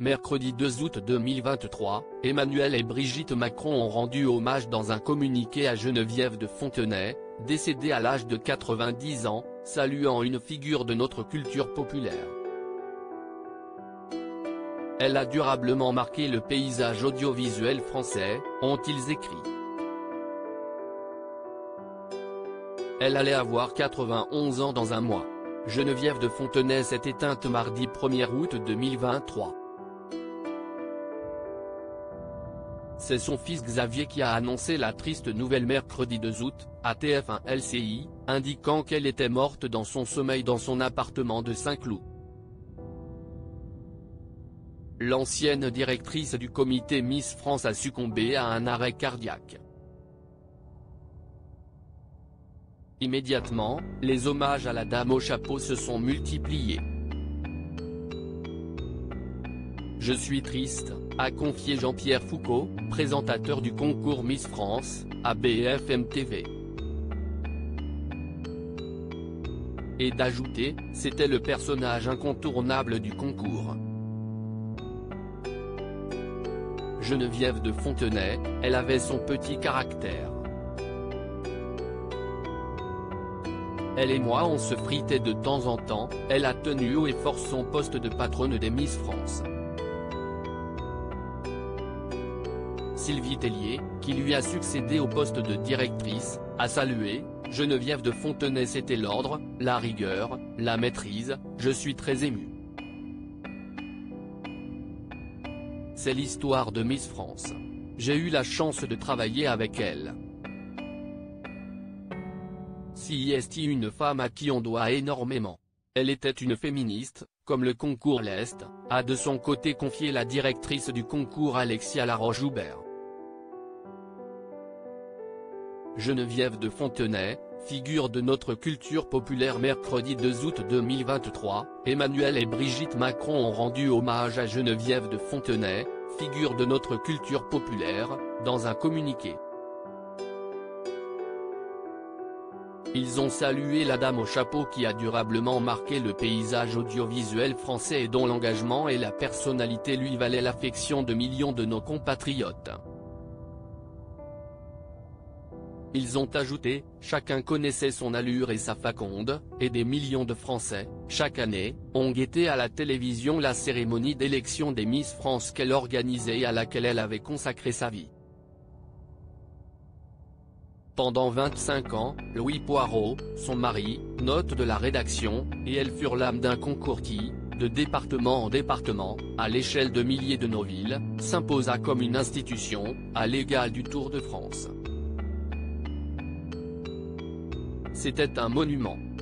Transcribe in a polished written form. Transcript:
Mercredi 2 août 2023, Emmanuel et Brigitte Macron ont rendu hommage dans un communiqué à Geneviève de Fontenay, décédée à l'âge de 90 ans, saluant une figure de notre culture populaire. Elle a durablement marqué le paysage audiovisuel français, ont-ils écrit. Elle allait avoir 91 ans dans un mois. Geneviève de Fontenay s'est éteinte mardi 1er août 2023. C'est son fils Xavier qui a annoncé la triste nouvelle mercredi 2 août, à TF1 LCI, indiquant qu'elle était morte dans son sommeil dans son appartement de Saint-Cloud. L'ancienne directrice du comité Miss France a succombé à un arrêt cardiaque. Immédiatement, les hommages à la dame au chapeau se sont multipliés. Je suis triste, a confié Jean-Pierre Foucault, présentateur du concours Miss France, à BFM TV. Et d'ajouter, c'était le personnage incontournable du concours. Geneviève de Fontenay, elle avait son petit caractère. Elle et moi on se fritait de temps en temps, elle a tenu haut et fort son poste de patronne des Miss France. Sylvie Tellier, qui lui a succédé au poste de directrice, a salué, Geneviève de Fontenay c'était l'ordre, la rigueur, la maîtrise, je suis très ému. C'est l'histoire de Miss France. J'ai eu la chance de travailler avec elle. Si est une femme à qui on doit énormément. Elle était une féministe, comme le concours l'Est, a de son côté confié la directrice du concours Alexia Laroche-Joubert. Geneviève de Fontenay, figure de notre culture populaire. Mercredi 2 août 2023, Emmanuel et Brigitte Macron ont rendu hommage à Geneviève de Fontenay, figure de notre culture populaire, dans un communiqué. Ils ont salué la dame au chapeau qui a durablement marqué le paysage audiovisuel français et dont l'engagement et la personnalité lui valaient l'affection de millions de nos compatriotes. Ils ont ajouté, chacun connaissait son allure et sa faconde, et des millions de Français, chaque année, ont guetté à la télévision la cérémonie d'élection des Miss France qu'elle organisait et à laquelle elle avait consacré sa vie. Pendant 25 ans, Louis Poirot, son mari, note de la rédaction, et elles furent l'âme d'un concours qui, de département en département, à l'échelle de milliers de nos villes, s'imposa comme une institution, à l'égal du Tour de France. C'était un monument.